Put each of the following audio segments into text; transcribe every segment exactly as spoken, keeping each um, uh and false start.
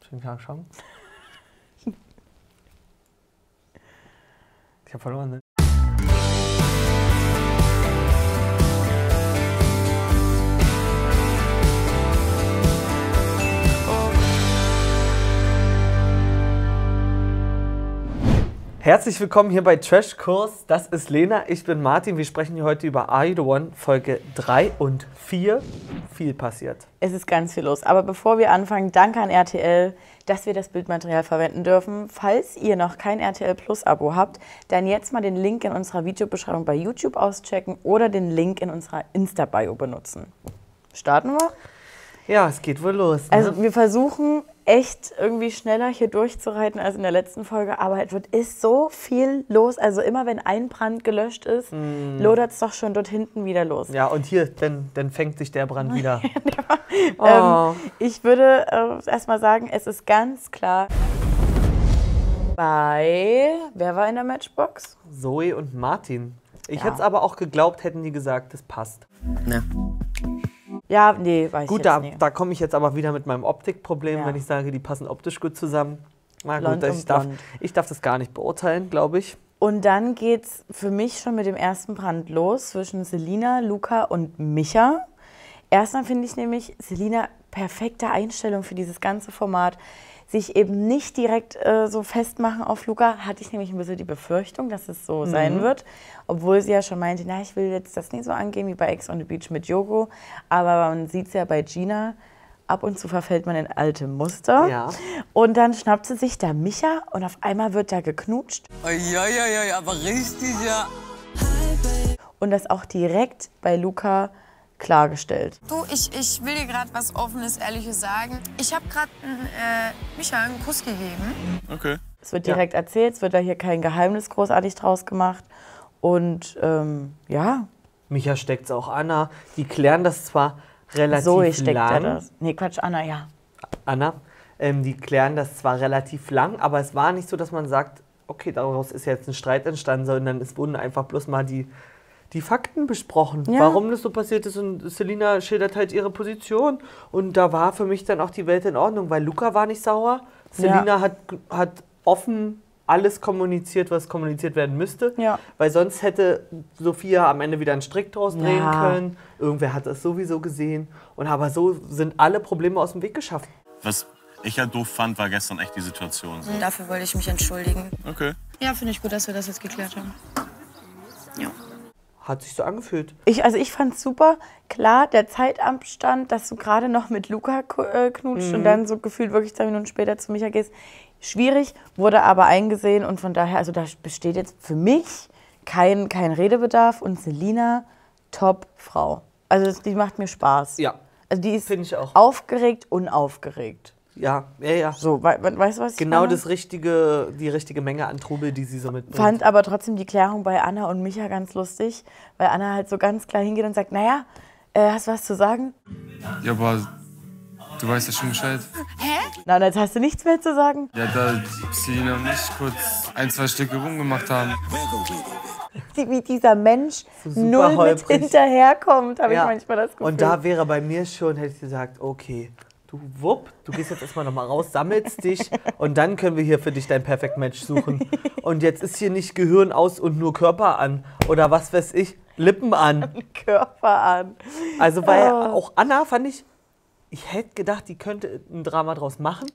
Schönen Tag schon. Ich hab verloren, ne? Herzlich willkommen hier bei Trash Kurs. Das ist Lena, ich bin Martin. Wir sprechen hier heute über Are You The One, Folge drei und vier. Viel passiert. Es ist ganz viel los. Aber bevor wir anfangen, danke an R T L, dass wir das Bildmaterial verwenden dürfen. Falls ihr noch kein R T L Plus Abo habt, dann jetzt mal den Link in unserer Videobeschreibung bei YouTube auschecken oder den Link in unserer Insta-Bio benutzen. Starten wir? Ja, es geht wohl los. Ne? Also wir versuchen echt irgendwie schneller hier durchzureiten als in der letzten Folge, aber es wird ist so viel los. Also immer wenn ein Brand gelöscht ist, mm. lodert es doch schon dort hinten wieder los. Ja, und hier, dann, dann fängt sich der Brand wieder. oh. ähm, ich würde äh, erstmal sagen, es ist ganz klar bei, wer war in der Matchbox? Zoe und Martin. Ich Ja. hätte es aber auch geglaubt, hätten die gesagt, das passt. Ne. Ja, nee, weiß Gut, ich da, jetzt nicht. da komme ich jetzt aber wieder mit meinem Optikproblem, Ja. wenn ich sage, die passen optisch gut zusammen. Na Blond gut, ich und darf, blond. ich darf das gar nicht beurteilen, glaube ich. Und dann geht's für mich schon mit dem ersten Brand los zwischen Selina, Luca und Micha. Erstmal finde ich nämlich Selina perfekte Einstellung für dieses ganze Format. Sich eben nicht direkt äh, so festmachen auf Luca, hatte ich nämlich ein bisschen die Befürchtung, dass es so mhm. sein wird. Obwohl sie ja schon meinte, na, ich will jetzt das nicht so angehen wie bei Ex on the Beach mit Yogo. Aber man sieht es ja bei Gina, ab und zu verfällt man in alte Muster. Ja. Und dann schnappt sie sich da Micha und auf einmal wird da geknutscht. Ja, ja, ja, ja, aber richtig, ja. Und das auch direkt bei Luca klargestellt. Du, ich, ich will dir gerade was Offenes, Ehrliches sagen. Ich habe gerade äh, Micha einen Kuss gegeben. Okay. Es wird direkt ja. erzählt, es wird da hier kein Geheimnis großartig draus gemacht. Und ähm, ja. Micha steckt's auch Anna. Die klären das zwar relativ Zoe steckt lang. ja das. Nee, Quatsch, Anna, ja. Anna. Ähm, die klären das zwar relativ lang, aber es war nicht so, dass man sagt, okay, daraus ist jetzt ein Streit entstanden, sondern es wurden einfach bloß mal die, die Fakten besprochen, Ja. warum das so passiert ist. Und Selina schildert halt ihre Position. Und da war für mich dann auch die Welt in Ordnung, weil Luca war nicht sauer. Selina Ja. hat, hat offen alles kommuniziert, was kommuniziert werden müsste. Ja. Weil sonst hätte Sophia am Ende wieder einen Strick draus drehen Ja. können. Irgendwer hat das sowieso gesehen. Und aber so sind alle Probleme aus dem Weg geschafft. Was ich halt doof fand, war gestern echt die Situation. So. Dafür wollte ich mich entschuldigen. Okay. Ja, finde ich gut, dass wir das jetzt geklärt haben. Ja. Hat sich so angefühlt. Ich, also ich fand's super. Klar, der Zeitabstand, dass du gerade noch mit Luca äh, knutscht Mhm. und dann so gefühlt wirklich zwei Minuten später zu Micha gehst. Schwierig, wurde aber eingesehen und von daher, also da besteht jetzt für mich kein, kein Redebedarf und Selina, Top-Frau. Also das, die macht mir Spaß. Ja, Also die ist finde ich auch. aufgeregt, unaufgeregt. Ja, ja, ja. So, we we weißt du, was ich Genau meine? das richtige, die richtige Menge an Trubel, die sie so mitbringt. Fand aber trotzdem die Klärung bei Anna und Micha ganz lustig, weil Anna halt so ganz klar hingeht und sagt, naja, äh, hast du was zu sagen? Ja, aber du weißt ja schon Bescheid. Na, und jetzt hast du nichts mehr zu sagen? Ja, da Selina und ich kurz ein, zwei Stücke rumgemacht haben. Die, wie dieser Mensch So super null mit holprig. hinterherkommt, habe Ja. ich manchmal das Gefühl. Und da wäre bei mir schon, hätte ich gesagt, okay, du wupp, du gehst jetzt erstmal nochmal raus, sammelst dich und dann können wir hier für dich dein Perfect Match suchen. Und jetzt ist hier nicht Gehirn aus und nur Körper an oder was weiß ich, Lippen an. Körper an. Also weil Oh. auch Anna fand ich, ich hätte gedacht, die könnte ein Drama draus machen.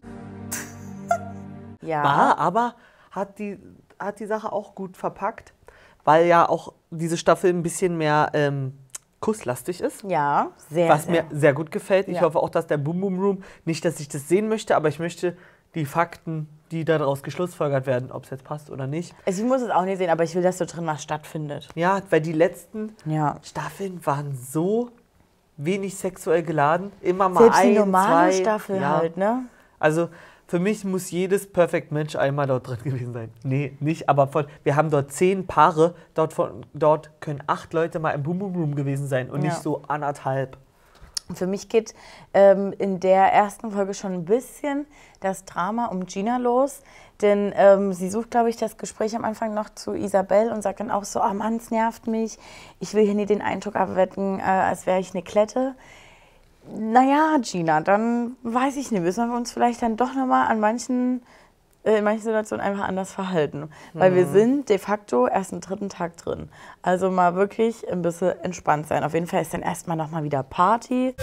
Ja. War, aber hat die, hat die Sache auch gut verpackt, weil ja auch diese Staffel ein bisschen mehr ähm, kusslastig ist. Ja, sehr, Was sehr. mir sehr gut gefällt. Ich Ja. hoffe auch, dass der Boom Boom Room, nicht, dass ich das sehen möchte, aber ich möchte die Fakten, die daraus geschlussfolgert werden, ob es jetzt passt oder nicht. Also ich muss es auch nicht sehen, aber ich will, dass so drin was stattfindet. Ja, weil die letzten Ja. Staffeln waren so wenig sexuell geladen. Immer mal Selbst die ein, normale zwei. Staffel ja. halt, ne? Also für mich muss jedes Perfect Match einmal dort drin gewesen sein. Nee, nicht, aber von, wir haben dort zehn Paare, dort, von, dort können acht Leute mal im Boom Boom Room gewesen sein und Ja. nicht so anderthalb. Für mich geht ähm, in der ersten Folge schon ein bisschen das Drama um Gina los. Denn ähm, sie sucht, glaube ich, das Gespräch am Anfang noch zu Isabel und sagt dann auch so, ah Mann, es nervt mich. Ich will hier nie den Eindruck erwecken, äh, als wäre ich eine Klette. Naja, Gina, dann weiß ich nicht, müssen wir uns vielleicht dann doch nochmal an manchen, äh, in manchen Situationen einfach anders verhalten. Weil wir sind de facto erst im dritten Tag drin. Also mal wirklich ein bisschen entspannt sein. Auf jeden Fall ist dann erstmal nochmal wieder Party.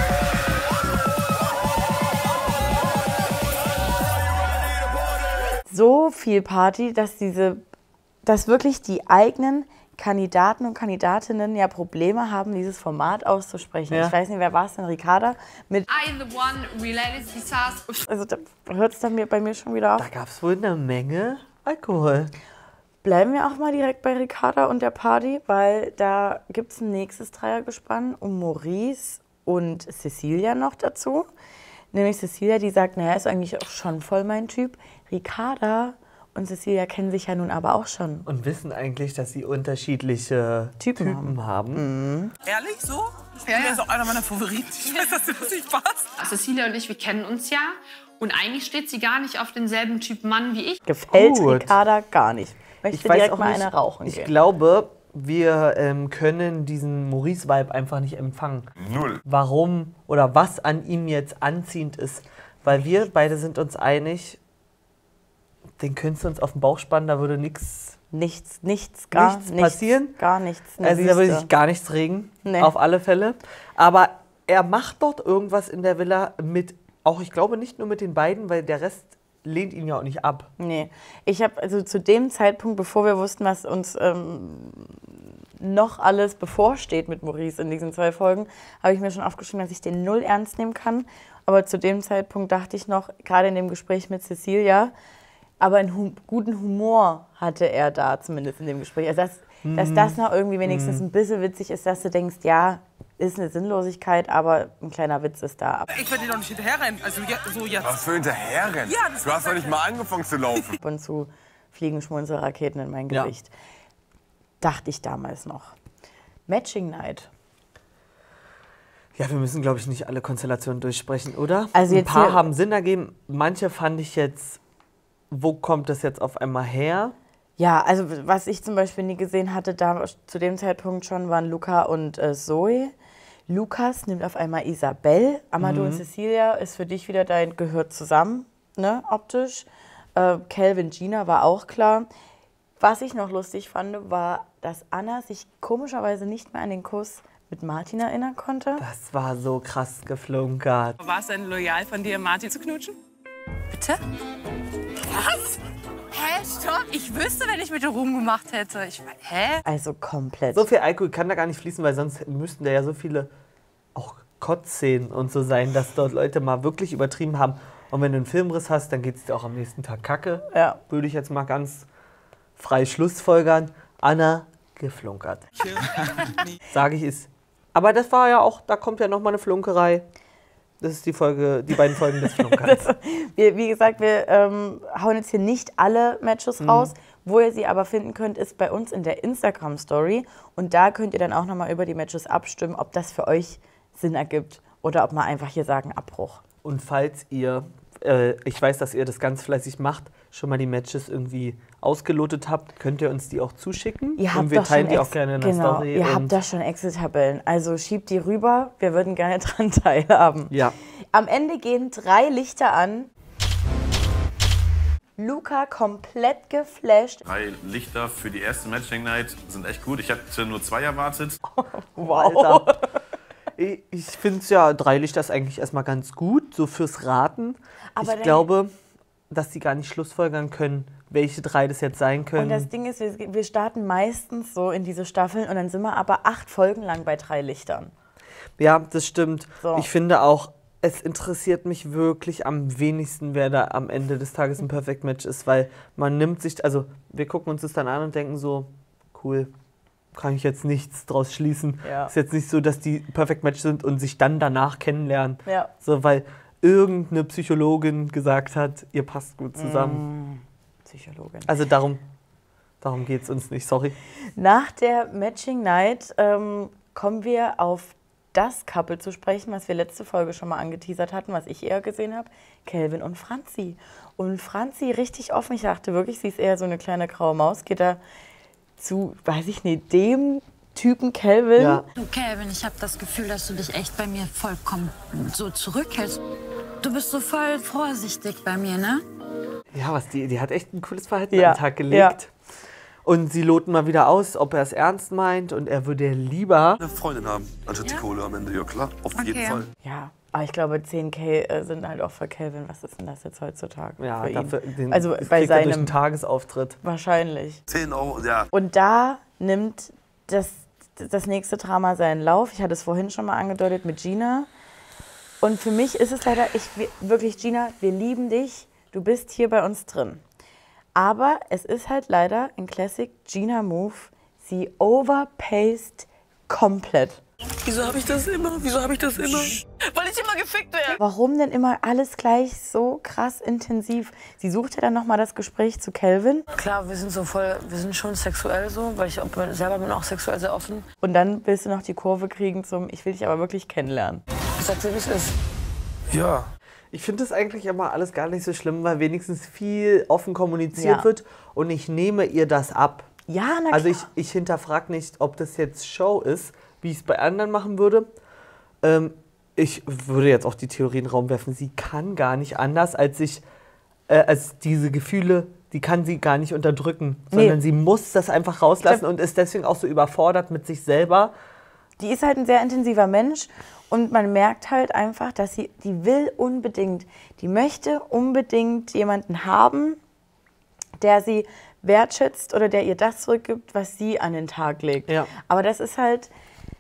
So viel Party, dass diese, dass wirklich die eigenen Kandidaten und Kandidatinnen ja Probleme haben, dieses Format auszusprechen. Ja. Ich weiß nicht, wer war es denn? Ricarda? Mit, I the one reality stars. also da hört es dann mir, bei mir schon wieder auf. Da gab es wohl eine Menge Alkohol. Bleiben wir auch mal direkt bei Ricarda und der Party, weil da gibt es ein nächstes Dreiergespann um Maurice und Cecilia noch dazu. Nämlich Cecilia, die sagt, naja, ist eigentlich auch schon voll mein Typ. Ricarda und Cecilia kennen sich ja nun aber auch schon. Und wissen eigentlich, dass sie unterschiedliche Typen Typen, haben. Ehrlich, so? Ja, ja. Das ist auch einer meiner Favoriten. Ich weiß, dass dir das nicht passt. Cecilia und ich, wir kennen uns ja. Und eigentlich steht sie gar nicht auf denselben Typ Mann wie ich. Gefällt Gut. Ricarda gar nicht. Möchte Ich weiß direkt auch mal nicht, eine rauchen ich gehen. glaube, wir ähm, können diesen Maurice-Vibe einfach nicht empfangen. Null. Warum oder was an ihm jetzt anziehend ist. Weil wir beide sind uns einig, den könntest du uns auf den Bauch spannen, da würde nichts, Nichts, nichts, gar Nichts nichts, passieren? Gar nichts. eine also da würde Wüste. sich gar nichts regen, Nee. auf alle Fälle. Aber er macht dort irgendwas in der Villa mit, auch ich glaube nicht nur mit den beiden, weil der Rest lehnt ihn ja auch nicht ab. Nee, ich habe also zu dem Zeitpunkt, bevor wir wussten, was uns ähm, noch alles bevorsteht mit Maurice in diesen zwei Folgen, habe ich mir schon aufgeschrieben, dass ich den null ernst nehmen kann. Aber zu dem Zeitpunkt dachte ich noch, gerade in dem Gespräch mit Cecilia, aber einen hum guten Humor hatte er da, zumindest in dem Gespräch. Also dass, mm. dass das noch irgendwie wenigstens mm. ein bisschen witzig ist, dass du denkst, ja, ist eine Sinnlosigkeit, aber ein kleiner Witz ist da. Ich werde dir doch nicht hinterherrennen. Also ja, so jetzt. Was für hinterherrennen? Ja, das du hast doch nicht mal angefangen zu laufen. Ab und zu fliegen Schmunzelraketen in mein Ja. Gesicht. Dachte ich damals noch. Matching Night. Ja, wir müssen, glaube ich, nicht alle Konstellationen durchsprechen, oder? Also Ein jetzt paar hier- haben Sinn ergeben. Manche fand ich jetzt, wo kommt das jetzt auf einmal her? Ja, also was ich zum Beispiel nie gesehen hatte, da zu dem Zeitpunkt schon, waren Luca und äh, Zoe. Lukas nimmt auf einmal Isabel. Amadou und Cecilia ist für dich wieder dein, gehört zusammen, ne, optisch. Äh, Calvin, Gina war auch klar. Was ich noch lustig fand, war, dass Anna sich komischerweise nicht mehr an den Kuss mit Martin erinnern konnte. Das war so krass geflunkert. War es denn loyal von dir, Martin zu knutschen? Bitte? Was? Hä, stopp. Ich wüsste, wenn ich mit dir rumgemacht hätte. Ich, hä? Also komplett. So viel Alkohol kann da gar nicht fließen, weil sonst müssten da ja so viele auch Kotzszenen und so sein, dass dort Leute mal wirklich übertrieben haben. Und wenn du einen Filmriss hast, dann geht es dir auch am nächsten Tag kacke. Ja. Würde ich jetzt mal ganz frei schlussfolgern. Anna geflunkert. Sage ich es. Aber das war ja auch, da kommt ja noch mal eine Flunkerei. Das ist die Folge, die beiden Folgen des Flunkerns. Wir, wie gesagt, wir ähm, hauen jetzt hier nicht alle Matches raus. Wo ihr sie aber finden könnt, ist bei uns in der Instagram-Story. Und da könnt ihr dann auch nochmal über die Matches abstimmen, ob das für euch Sinn ergibt oder ob wir einfach hier sagen Abbruch. Und falls ihr, äh, ich weiß, dass ihr das ganz fleißig macht, schon mal die Matches irgendwie ausgelotet habt, könnt ihr uns die auch zuschicken. Ihr habt und wir doch teilen schon die auch Ex- gerne in der genau, Story. Ihr und habt da schon Excel-Tabellen. Also schiebt die rüber. Wir würden gerne dran teilhaben. Ja. Am Ende gehen drei Lichter an. Luca komplett geflasht. Drei Lichter für die erste Matching Night sind echt gut. Ich hätte nur zwei erwartet. Alter. Ich, ich finde es ja, drei Lichter ist eigentlich erstmal ganz gut, so fürs Raten. Aber ich dann- glaube, dass die gar nicht schlussfolgern können, welche drei das jetzt sein können. Und das Ding ist, wir, wir starten meistens so in diese Staffeln und dann sind wir aber acht Folgen lang bei drei Lichtern. Ja, das stimmt. So. Ich finde auch, es interessiert mich wirklich am wenigsten, wer da am Ende des Tages ein Perfect Match ist, weil man nimmt sich, also wir gucken uns das dann an und denken so, cool, kann ich jetzt nichts draus schließen. Ja. Ist jetzt nicht so, dass die Perfect Match sind und sich dann danach kennenlernen. Ja. So, weil irgendeine Psychologin gesagt hat, ihr passt gut zusammen. Psychologin. Also darum, darum geht es uns nicht, sorry. Nach der Matching Night ähm, kommen wir auf das Couple zu sprechen, was wir letzte Folge schon mal angeteasert hatten, was ich eher gesehen habe, Calvin und Franzi. Und Franzi richtig offen, ich dachte wirklich, sie ist eher so eine kleine graue Maus, geht da zu, weiß ich nicht, dem Typen Calvin. Ja. Du, Calvin, ich habe das Gefühl, dass du dich echt bei mir vollkommen so zurückhältst. Du bist so voll vorsichtig bei mir, ne? Ja, was die, die hat echt ein cooles Verhalten Ja. an den Tag gelegt. Ja. Und sie loten mal wieder aus, ob er es ernst meint. Und er würde lieber... Eine Freundin haben, anstatt die Kohle am Ende. Ja klar, auf jeden Fall. Ja, aber ich glaube, zehn K äh, sind halt auch für Calvin. Was ist denn das jetzt heutzutage Ja, für ihn? dafür, den, Also das bei kriegt er durch seinem einen Tagesauftritt. Wahrscheinlich. zehn Euro, ja. Und da nimmt das, das nächste Drama seinen Lauf. Ich hatte es vorhin schon mal angedeutet mit Gina. Und für mich ist es leider, ich, wirklich Gina, wir lieben dich. Du bist hier bei uns drin. Aber es ist halt leider ein Classic Gina-Move. Sie overpaced komplett. Wieso habe ich das immer? Wieso habe ich das immer? Weil ich immer gefickt werde. Warum denn immer alles gleich so krass intensiv? Sie sucht ja dann nochmal das Gespräch zu Calvin. Klar, wir sind so voll, wir sind schon sexuell so, weil ich auch, selber bin auch sexuell sehr offen. Und dann willst du noch die Kurve kriegen zum, ich will dich aber wirklich kennenlernen. Ich sag dir, wie es ist. Ja. Ich finde das eigentlich immer alles gar nicht so schlimm, weil wenigstens viel offen kommuniziert Ja. wird. Und ich nehme ihr das ab. Ja, na klar. Also ich, ich hinterfrage nicht, ob das jetzt Show ist, wie ich es bei anderen machen würde. Ähm, ich würde jetzt auch die Theorie in den Raum werfen, sie kann gar nicht anders, als sich, äh, als diese Gefühle, die kann sie gar nicht unterdrücken, Nee. sondern sie muss das einfach rauslassen glaub- und ist deswegen auch so überfordert mit sich selber. Die ist halt ein sehr intensiver Mensch und man merkt halt einfach, dass sie, die will unbedingt, die möchte unbedingt jemanden haben, der sie wertschätzt oder der ihr das zurückgibt, was sie an den Tag legt. Ja. Aber das ist halt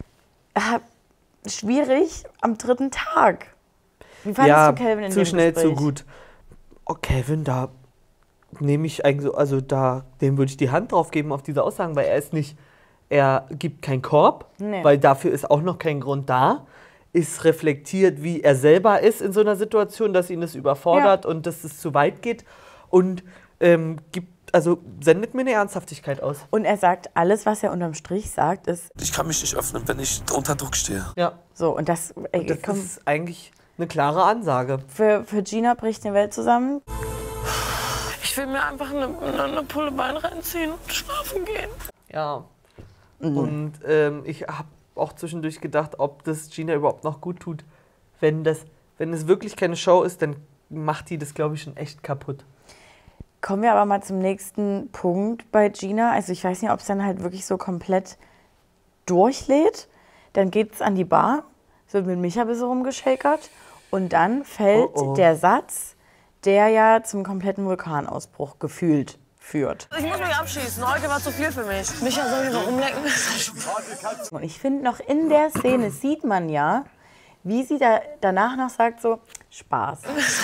äh, schwierig am dritten Tag. Wie fandest Ja, du Calvin in zu dem schnell, Gespräch? zu gut. Oh, Calvin, da nehme ich eigentlich so, also da, dem würde ich die Hand drauf geben auf diese Aussagen, weil er ist nicht, er gibt keinen Korb, Nee. weil dafür ist auch noch kein Grund da, ist reflektiert, wie er selber ist in so einer Situation, dass ihn das überfordert und dass es zu weit geht und ähm, gibt, also sendet mir eine Ernsthaftigkeit aus. Und er sagt, alles, was er unterm Strich sagt, ist Ich kann mich nicht öffnen, wenn ich unter Druck stehe. Ja, so. Und das, ey, das komm, ist eigentlich eine klare Ansage. für, für Gina bricht die Welt zusammen. Ich will mir einfach eine, eine, eine Pulle Bein reinziehen und schlafen gehen. Ja. Und ähm, ich habe auch zwischendurch gedacht, ob das Gina überhaupt noch gut tut. Wenn, das, wenn es wirklich keine Show ist, dann macht die das, glaube ich, schon echt kaputt. Kommen wir aber mal zum nächsten Punkt bei Gina. Also ich weiß nicht, ob es dann halt wirklich so komplett durchlädt. Dann geht es an die Bar, es wird mit Micha ein bisschen rumgeschakert und dann fällt Oh, oh. der Satz, der ja zum kompletten Vulkanausbruch gefühlt führt. Ich muss mich abschießen. Heute war zu viel für mich. Micha, soll ich noch rumlecken? Und ich finde noch in der Szene sieht man ja, wie sie da danach noch sagt so, Spaß.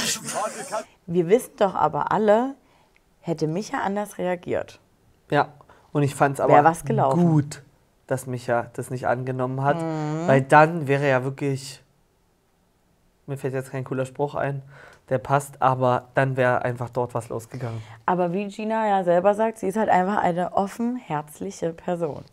Wir wissen doch aber alle, hätte Micha anders reagiert. Ja, und ich fand es aber Wär was gelaufen. gut, dass Micha das nicht angenommen hat, weil dann wäre ja wirklich, mir fällt jetzt kein cooler Spruch ein, der passt, aber dann wäre einfach dort was losgegangen. Aber wie Gina ja selber sagt, sie ist halt einfach eine offen, herzliche Person.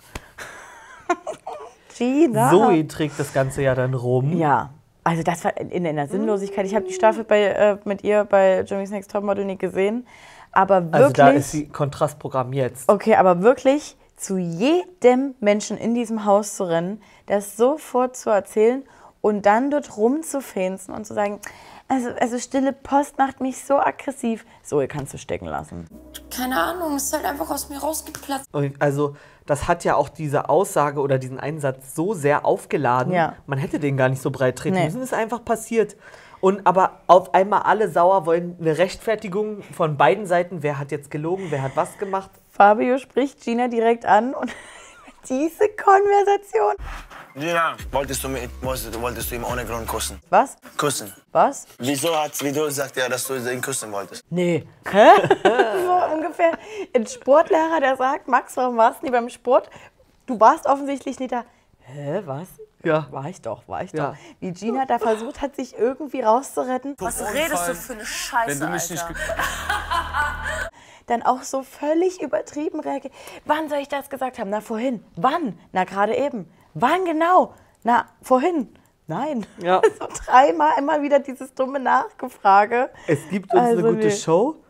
Gina. Zoe trägt das Ganze ja dann rum. Ja, also das war in, in der Sinnlosigkeit. Ich habe die Staffel bei, äh, mit ihr bei Germany's Next Topmodel nicht gesehen. Aber wirklich, Also da ist sie Kontrastprogramm jetzt. okay, aber wirklich zu jedem Menschen in diesem Haus zu rennen, das sofort zu erzählen und dann dort rumzufänzen und zu sagen, also, also stille Post macht mich so aggressiv. So, ihr kannst du stecken lassen. Keine Ahnung, es ist halt einfach aus mir rausgeplatzt. Und also das hat ja auch diese Aussage oder diesen Einsatz so sehr aufgeladen, Ja. man hätte den gar nicht so breit treten Nee. müssen. Ist einfach passiert. Und aber auf einmal alle sauer wollen eine Rechtfertigung von beiden Seiten. Wer hat jetzt gelogen, wer hat was gemacht? Fabio spricht Gina direkt an und diese Konversation. Gina, wolltest du, mit, wolltest, wolltest du ihn ohne Grund küssen? Was? Küssen. Was? Wieso hat wieso sagt er, dass du ihn küssen wolltest? Nee. Hä? So ungefähr ein Sportlehrer, der sagt, Max, warum warst du nie beim Sport? Du warst offensichtlich nicht da. Hä, was? Ja. War ich doch, war ich Ja. doch. Wie Gina da versucht hat, sich irgendwie rauszuretten. Was redest du für eine Scheiße, Wenn du mich Alter? nicht Dann auch so völlig übertrieben reagiert. Wann soll ich das gesagt haben? Na, vorhin. Wann? Na, gerade eben. Wann genau? Na, vorhin. Nein. Ja. So dreimal immer wieder dieses dumme Nachgefrage. Es gibt uns Also eine gute nee. Show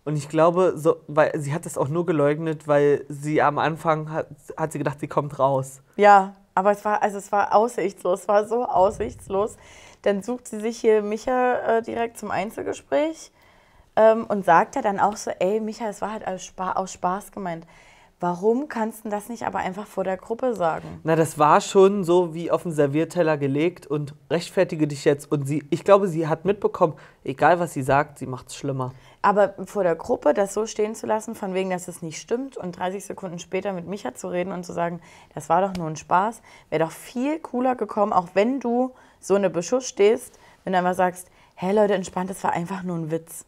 Und ich glaube, so, weil sie hat das auch nur geleugnet, weil sie am Anfang hat, hat sie gedacht, sie kommt raus. Ja, aber es war, also es war aussichtslos, es war so aussichtslos. Dann sucht sie sich hier Micha äh, direkt zum Einzelgespräch ähm, und sagt ja dann auch so, ey Micha, es war halt aus, Spa aus Spaß gemeint. Warum kannst du das nicht aber einfach vor der Gruppe sagen? Na, das war schon so wie auf den Servierteller gelegt und rechtfertige dich jetzt. Und sie, ich glaube, sie hat mitbekommen, egal was sie sagt, sie macht es schlimmer. Aber vor der Gruppe das so stehen zu lassen, von wegen, dass es nicht stimmt und dreißig Sekunden später mit Micha zu reden und zu sagen, das war doch nur ein Spaß, wäre doch viel cooler gekommen, auch wenn du so eine Beschuss stehst, wenn du einmal sagst, hey Leute, entspannt, das war einfach nur ein Witz.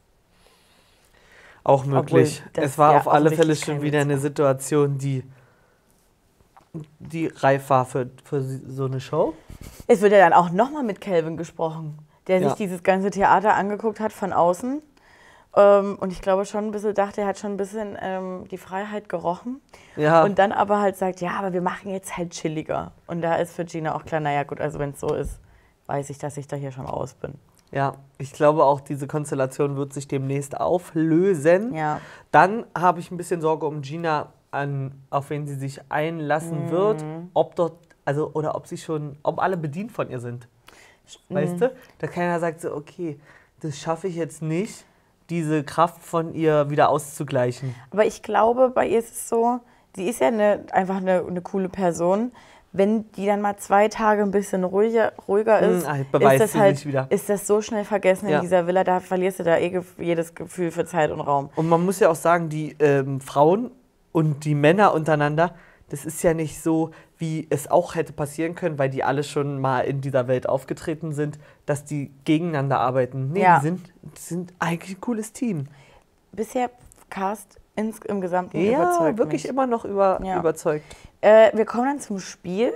Auch möglich. Obwohl, das es war ja auf alle Fälle offensichtlich schon kein wieder Witz eine war. Situation, die, die reif war für, für so eine Show. Es wird ja dann auch nochmal mit Calvin gesprochen, der Ja. sich dieses ganze Theater angeguckt hat von außen. Ähm, und ich glaube schon ein bisschen dachte, er hat schon ein bisschen ähm, die Freiheit gerochen. Ja. Und dann aber halt sagt, ja, aber wir machen jetzt halt chilliger. Und da ist für Gina auch klar, naja gut, also wenn es so ist, weiß ich, dass ich da hier schon raus bin. Ja, ich glaube auch, diese Konstellation wird sich demnächst auflösen. Ja. Dann habe ich ein bisschen Sorge um Gina, an, auf wen sie sich einlassen Mhm. wird. Ob dort, also, oder ob sie schon, ob alle bedient von ihr sind. Weißt Mhm. du? Da keiner sagt so, okay, das schaffe ich jetzt nicht, diese Kraft von ihr wieder auszugleichen. Aber ich glaube, bei ihr ist es so, sie ist ja eine, einfach eine, eine coole Person. Wenn die dann mal zwei Tage ein bisschen ruhiger, ruhiger ist, Hm, beweist ist, das sie halt, sich wieder. ist das so schnell vergessen Ja. in dieser Villa, da verlierst du da eh gef- jedes Gefühl für Zeit und Raum. Und man muss ja auch sagen, die ähm, Frauen und die Männer untereinander, das ist ja nicht so, wie es auch hätte passieren können, weil die alle schon mal in dieser Welt aufgetreten sind, dass die gegeneinander arbeiten. Nee, Ja. die sind, die sind eigentlich ein cooles Team. Bisher Cast ins, im Gesamten Ja, überzeugt wirklich mich. immer noch über, Ja. überzeugt. Äh, wir kommen dann zum Spiel.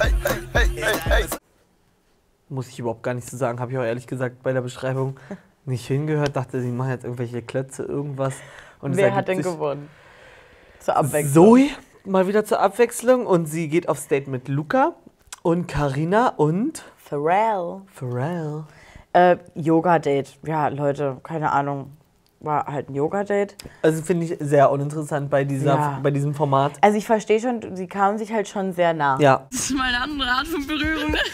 Muss ich überhaupt gar nicht so sagen, habe ich auch ehrlich gesagt bei der Beschreibung nicht hingehört. Dachte, sie machen jetzt irgendwelche Klötze, irgendwas. Und es Wer ergibt hat denn sich- gewonnen? Zur Abwechslung. Zoe, mal wieder zur Abwechslung. Und sie geht aufs Date mit Luca und Carina und Pharrell. Pharrell. Äh, Yoga-Date. Ja, Leute, keine Ahnung. War halt ein Yoga-Date. Also finde ich sehr uninteressant bei, dieser, Ja. bei diesem Format. Also ich verstehe schon, sie kamen sich halt schon sehr nah. Ja. Das ist mal eine andere Art von Berührung. Ne?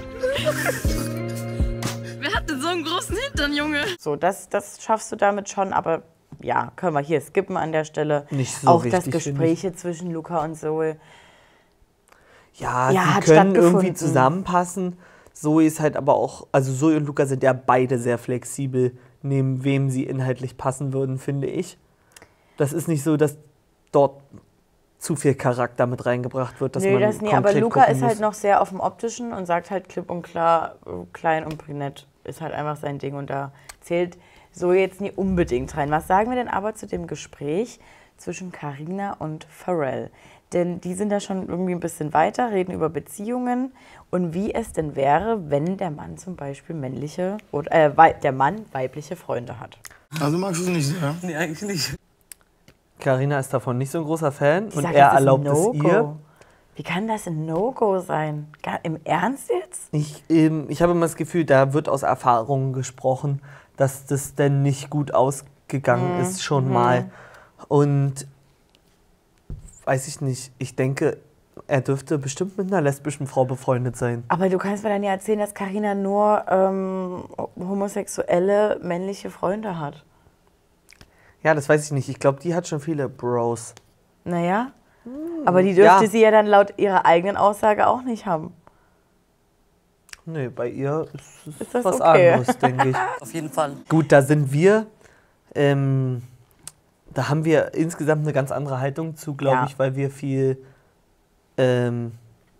Wer hat denn so einen großen Hintern, Junge? So, das, das schaffst du damit schon, aber ja, können wir hier skippen an der Stelle. Nicht so Auch wichtig, das finde Gespräch hier zwischen Luca und Zoe. Ja, Ja, sie hat können irgendwie stattgefunden. zusammenpassen. Zoe ist halt aber auch, also Zoe und Luca sind ja beide sehr flexibel, neben wem sie inhaltlich passen würden, finde ich. Das ist nicht so, dass dort zu viel Charakter mit reingebracht wird, dass Nö, man das nie, konkret aber Luca gucken ist halt muss. noch sehr auf dem Optischen und sagt halt klipp und klar, äh, klein und brünett ist halt einfach sein Ding und da zählt so jetzt nie unbedingt rein. Was sagen wir denn aber zu dem Gespräch zwischen Carina und Pharrell? Denn die sind da schon irgendwie ein bisschen weiter, reden über Beziehungen und wie es denn wäre, wenn der Mann zum Beispiel männliche oder äh, wei- der Mann weibliche Freunde hat. Also magst du es nicht sehr? Nee, eigentlich nicht. Carina ist davon nicht so ein großer Fan Die und sagt, er das ist ein erlaubt es No-Go. ihr. Wie kann das ein No-Go sein? Gar, Im Ernst jetzt? Ich, ähm, ich habe immer das Gefühl, da wird aus Erfahrungen gesprochen, dass das denn nicht gut ausgegangen Mhm. ist, schon Mhm. mal. Und weiß ich nicht, ich denke, er dürfte bestimmt mit einer lesbischen Frau befreundet sein. Aber du kannst mir dann ja erzählen, dass Carina nur ähm, homosexuelle männliche Freunde hat. Ja, das weiß ich nicht. Ich glaube, die hat schon viele Bros. Naja, aber die dürfte ja. sie ja dann laut ihrer eigenen Aussage auch nicht haben. Nee, bei ihr ist es Ist das was okay? anderes, denke ich. Auf jeden Fall. Gut, da sind wir, ähm, da haben wir insgesamt eine ganz andere Haltung zu, glaube Ja. ich, weil wir viel ähm,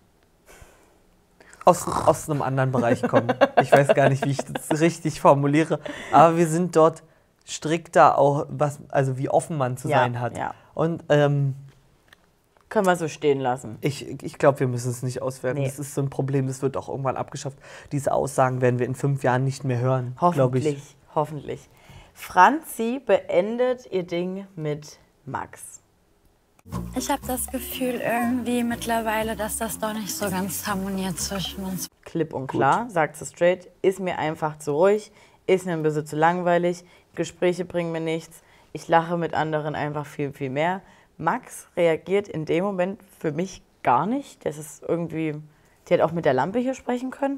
aus, aus einem anderen Bereich kommen. Ich weiß gar nicht, wie ich das richtig formuliere, aber wir sind dort strikter, auch was, also wie offen man zu Ja, sein hat. ja. Und ähm, Können wir so stehen lassen. ich, ich glaube, wir müssen es nicht auswerten. Nee. Das ist so ein Problem, das wird auch irgendwann abgeschafft. Diese Aussagen werden wir in fünf Jahren nicht mehr hören, glaube Hoffentlich, ich. hoffentlich. Franzi beendet ihr Ding mit Max. Ich habe das Gefühl irgendwie mittlerweile, dass das doch nicht so ganz harmoniert zwischen uns. Klipp und klar, sagt sie straight, ist mir einfach zu ruhig, ist mir ein bisschen zu langweilig, Gespräche bringen mir nichts, Ich lache mit anderen einfach viel, viel mehr. Max reagiert in dem Moment für mich gar nicht. Das ist irgendwie, die hätte auch mit der Lampe hier sprechen können.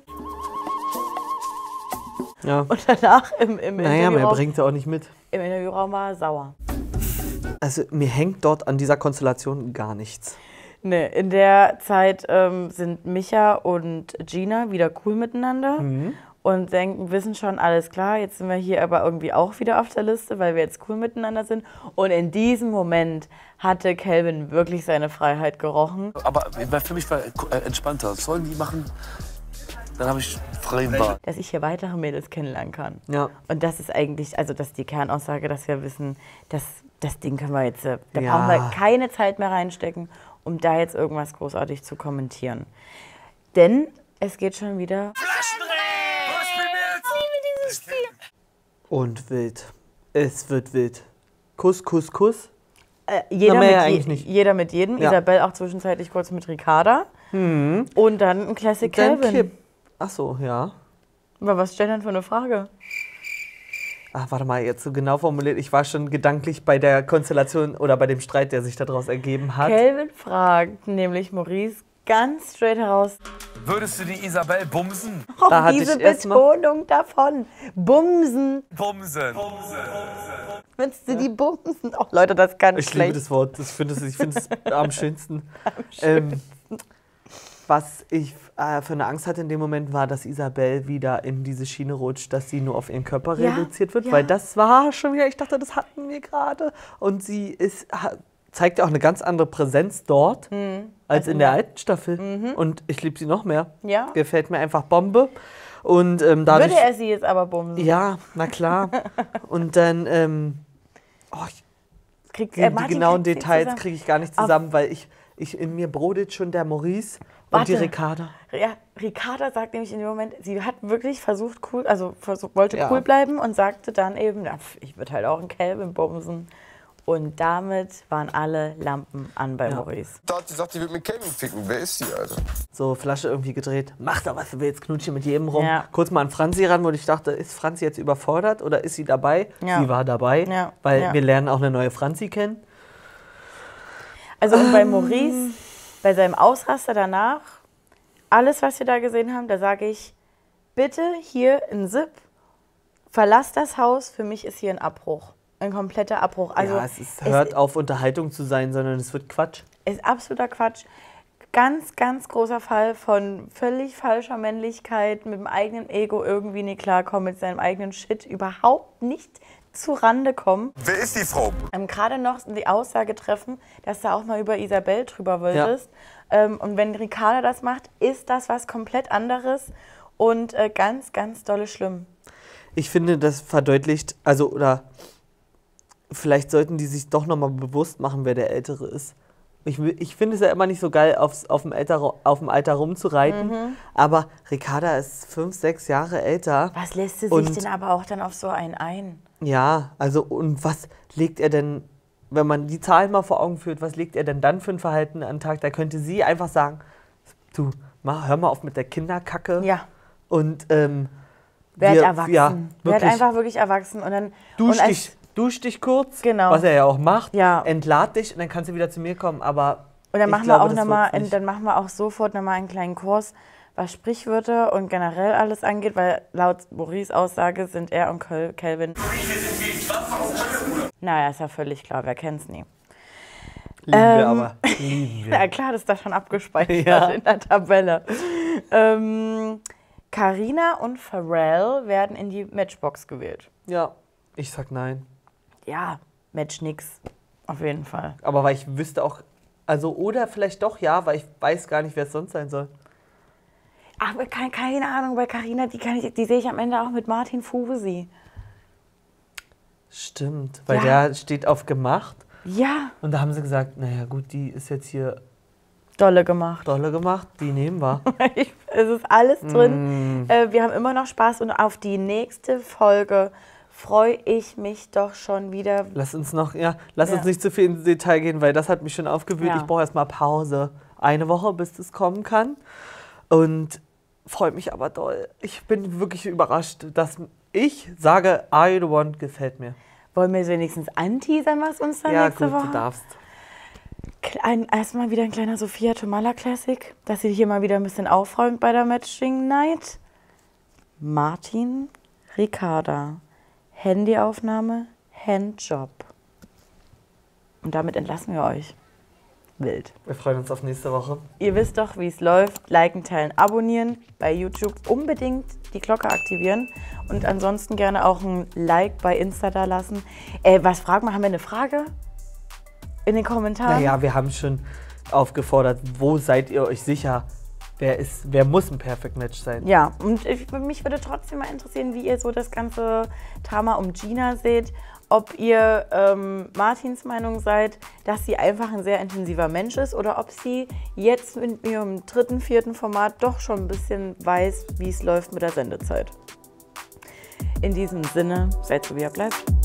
Ja. Und danach im, im Naja, mehr Interviewraum, bringt er auch nicht mit. im Interviewraum war er sauer. Also mir hängt dort an dieser Konstellation gar nichts. Nee, in der Zeit ähm, sind Micha und Gina wieder cool miteinander Mhm. und denken, wissen schon, alles klar, jetzt sind wir hier aber irgendwie auch wieder auf der Liste, weil wir jetzt cool miteinander sind. Und in diesem Moment hatte Calvin wirklich seine Freiheit gerochen. Aber für mich war äh, entspannter. Sollen die machen, dann habe ich freien Bahn. Dass ich hier weitere Mädels kennenlernen kann. Ja. Und das ist eigentlich, also das ist die Kernaussage, dass wir wissen, dass das Ding können wir jetzt, äh, da Ja. brauchen wir keine Zeit mehr reinstecken, um da jetzt irgendwas großartig zu kommentieren. Denn es geht schon wieder. Und wild. Es wird wild. Kuss, Kuss, Kuss. Äh, jeder, Na, mehr mit eigentlich je, nicht. jeder mit jedem. Ja. Isabel auch zwischenzeitlich kurz mit Ricarda. Mhm. Und dann ein Classic Dann Calvin. Kipp. Ach so, ja. Aber was stellt denn für eine Frage? Ach, warte mal, jetzt so genau formuliert. Ich war schon gedanklich bei der Konstellation oder bei dem Streit, der sich daraus ergeben hat. Calvin fragt nämlich Maurice ganz straight heraus. Würdest du die Isabel bumsen? Oh, Da hatte diese ich erst mal- Betonung davon. Bumsen. Bumsen. Würdest du die bumsen? Oh, Leute, das kann Ich schlecht. liebe das Wort. Ich finde es ich find es am schönsten. Ähm, was ich äh, für eine Angst hatte in dem Moment war, dass Isabel wieder in diese Schiene rutscht, dass sie nur auf ihren Körper Ja, reduziert wird. ja. Weil das war schon wieder, ich dachte, das hatten wir gerade. Und sie ist, ha, zeigt ja auch eine ganz andere Präsenz dort Mhm. als Also in der ja. alten Staffel. Und ich liebe sie noch mehr. Ja. Gefällt mir einfach Bombe. Und ähm, dadurch. Würde er sie jetzt aber bumsen? Ja, na klar. Und dann, ähm, oh, ich, Kriegt, die, äh, die Martin genauen kriegt sie Details zusammen. kriege ich gar nicht Auf- zusammen, weil ich, ich in mir brodelt schon der Maurice Warte. und die Ricarda. Ja, Ricarda sagt nämlich in dem Moment, sie hat wirklich versucht, cool, also versucht, wollte Ja. cool bleiben und sagte dann eben, ja, pf, ich würde halt auch einen Calvin bumsen. Und damit waren alle Lampen an bei Ja. Maurice. Da hat sie gesagt, die wird mit Calvin ficken. Wer ist die, Alter? So, Flasche irgendwie gedreht. Mach doch was, du willst knutschen mit jedem rum. Ja. Kurz mal an Franzi ran, wo ich dachte, ist Franzi jetzt überfordert oder ist sie dabei? Ja. Sie war dabei, Ja, weil ja. wir lernen auch eine neue Franzi kennen. Also und bei Ähm. Maurice, bei seinem Ausraster danach, alles, was wir da gesehen haben, da sage ich, bitte hier in S I P, verlass das Haus, für mich ist hier ein Abbruch. Ein kompletter Abbruch. Also ja, es ist, hört auf, Unterhaltung zu sein, sondern es wird Quatsch. ist absoluter Quatsch. Ganz, ganz großer Fall von völlig falscher Männlichkeit, mit dem eigenen Ego irgendwie nicht klarkommen, mit seinem eigenen Shit überhaupt nicht zu Rande kommen. Wer ist die Frau? Ähm, Gerade noch die Aussage treffen, dass du auch mal über Isabel drüber wolltest. Ähm, und wenn Ricarda das macht, ist das was komplett anderes und äh, ganz, ganz dolle schlimm. Ich finde, das verdeutlicht, also oder vielleicht sollten die sich doch nochmal bewusst machen, wer der Ältere ist. Ich, wi- ich finde es ja immer nicht so geil, aufs, auf, dem Alter, auf dem Alter rumzureiten, Mhm. aber Ricarda ist fünf, sechs Jahre älter. Was lässt sie sich Und- denn aber auch dann auf so einen ein? Ja, also und was legt er denn, wenn man die Zahlen mal vor Augen führt, was legt er denn dann für ein Verhalten an den Tag? Da könnte sie einfach sagen, du, mal, hör mal auf mit der Kinderkacke. Ja. Und ähm, Werd wir- erwachsen. Ja, Werd wirklich. einfach wirklich erwachsen. Und dann, Dusch und als- dich, dusch dich kurz, Genau. was er ja auch macht, Ja. entlad dich und dann kannst du wieder zu mir kommen. Aber Und dann ich machen, glaube, wir auch das noch mal, wird's nicht. dann machen wir auch sofort nochmal einen kleinen Kurs, was Sprichwörter und generell alles angeht, weil laut Maurice Aussage sind er und Cal- Calvin. Naja, ist ja völlig klar, wer kennt's nie. Lieben wir Ähm, aber. Lieben wir. Ja klar, das ist da schon abgespeichert Ja. in der Tabelle. Ähm, Carina und Pharrell werden in die Matchbox gewählt. Ja, ich sag nein. Ja, Match nix. Auf jeden Fall. Aber weil ich wüsste auch, also oder vielleicht doch ja, weil ich weiß gar nicht, wer es sonst sein soll. Aber keine, keine Ahnung, bei Carina, die, kann ich, die sehe ich am Ende auch mit Martin Fusi. Stimmt, weil Ja. der steht auf gemacht. Ja. Und da haben sie gesagt, naja gut, die ist jetzt hier Dolle gemacht. dolle gemacht, die nehmen wir. Ich, es ist alles drin. Mm. Äh, wir haben immer noch Spaß und auf die nächste Folge freue ich mich doch schon wieder. Lass uns noch, ja, lass Ja. uns nicht zu viel ins Detail gehen, weil das hat mich schon aufgewühlt. Ja. Ich brauche erstmal Pause. Eine Woche, bis das kommen kann. Und freue mich aber doll. Ich bin wirklich überrascht, dass ich sage, Are You The One gefällt mir. Wollen wir wenigstens anteasern, was uns dann Ja, nächste gut, Woche... du darfst. Ein, erstmal wieder ein kleiner Sophia Tomala Classic, dass sie hier mal wieder ein bisschen aufräumt bei der Matching Night. Martin, Ricarda, Handyaufnahme, Handjob. Und damit entlassen wir euch. Wild. Wir freuen uns auf nächste Woche. Ihr wisst doch, wie es läuft. Liken, teilen, abonnieren. Bei YouTube unbedingt die Glocke aktivieren. Und ansonsten gerne auch ein Like bei Insta da lassen. Äh, was fragen wir? Haben wir eine Frage? In den Kommentaren? Naja, wir haben schon aufgefordert, wo seid ihr euch sicher, wer, ist, wer muss ein Perfect Match sein? Ja, und ich, mich würde trotzdem mal interessieren, wie ihr so das ganze Drama um Gina seht. Ob ihr ähm, Martins Meinung seid, dass sie einfach ein sehr intensiver Mensch ist oder ob sie jetzt mit ihrem dritten, vierten Format doch schon ein bisschen weiß, wie es läuft mit der Sendezeit. In diesem Sinne, seid so wie ihr bleibt.